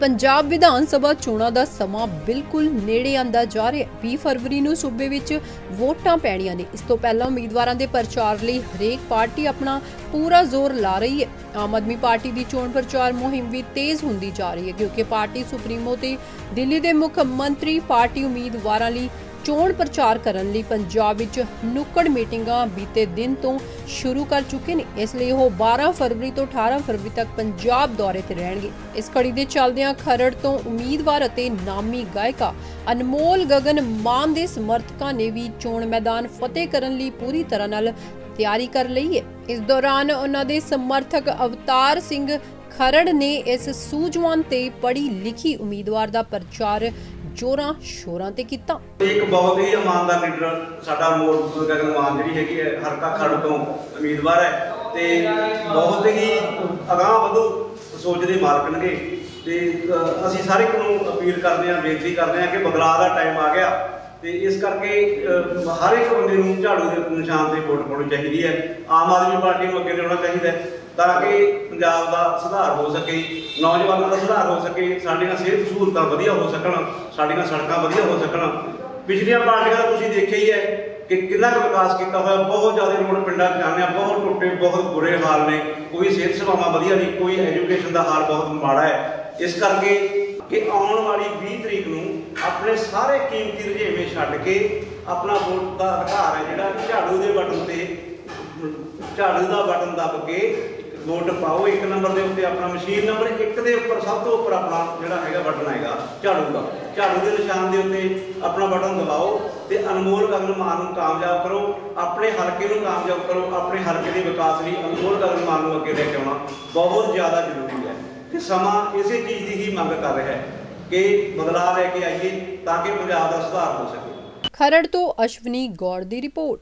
पंजाब विधान सभा चोणां दा समां बिल्कुल नेड़े आंदा जा रहा है। 20 फरवरी नूं सूबे विच वोटां पैणीਆਂ ने। इस तों पहलां उम्मीदवारां दे प्रचार लई हरेक पार्टी अपना पूरा जोर ला रही है। आम आदमी पार्टी दी चोण प्रचार मुहिम भी तेज हुंदी जा रही है, क्योंकि पार्टी सुप्रीमो ते दिल्ली दे मुख मंत्री पार्टी उम्मीदवारां लई चोण प्रचार करन लई पंजाब विच नुक्कड़ मीटिंगां बीते दिन तो शुरू कर चुके ने। इसलिए वो 12 फरवरी तो 18 फरवरी तक पंजाब दौरे ते रहणगे। इस कड़ी दे चलदियां खरड़ तो उम्मीदवार अते नामी गायका अनमोल गगन मान दे समर्थकां ने भी चोण मैदान फतेह करन लई पूरी तरह नाल तैयारी कर लई है। इस दौरान उन्हां दे समर्थक अवतार सिंह खरड़ ने इस सूझवान ते पढ़ी लिखी उम्मीदवार दा प्रचार जोरां शोरां ते कीता। एक बहुत ही ईमानदार लीडर साडा अनमोल गगन मान जी हैगी है, हरका खरड़ तो उम्मीदवार है ते बहुत ही अगाह वधू सोच दे मालक ने ते असीं सारे नूं अपील करदे हां, बेनती करदे हां कि बदलाव दा टाइम आ गया ते इस करके हर एक बंदे नूं झाड़ू दे निशान ते वोट पाउणी चाहीदी है। आम आदमी पार्टी नूं अगे लिआउणा चाहीदा है ताकि पंजाब का सुधार हो सके, नौजवानों का सुधार हो सके, साडियां सेहत सहूलतां वधिया हो सकण, साडियां सड़कां वधिया हो सकण। पिछलियां पार्टियां दा तुसीं देखिया ही है कि कितना विकास किया हुआ, बहुत ज़्यादा रोड पिंडां जाने बहुत टुटे, बहुत बुरे हाल ने, कोई सेहत सेवावां वधिया नहीं, कोई एजुकेशन का हाल बहुत माड़ा है। इस करके कि आने वाली 20 तरीक नूं अपने सारे कीमती रुझेवें छड्ड के अपना वोट का अधिकार है जिहड़ा झाड़ू दे बटन ते झाड़ू का बटन दब के वोट पाओ। एक नंबर के उत्ते अपना मशीन नंबर 1 के उपर सब तो उपर अपना जिहड़ा हैगा बटन हैगा झाड़ू का, झाड़ू के निशान के उत्ते अपना बटन दबाओ तो अनमोल गगन मान नूं कामयाब करो, अपने हल्के नूं कामयाब करो। अपने हल्के के विकास लई अनमोल गगन मान नूं अगे लैके आउणा बहुत ज़्यादा जरूरी है कि समा इसे चीज़ की ही मंग कर रहा है कि बदलाव लैके आइए ताकि पंजाब का सुधार हो सके। खरड़ तो अश्विनी गौड़ की रिपोर्ट।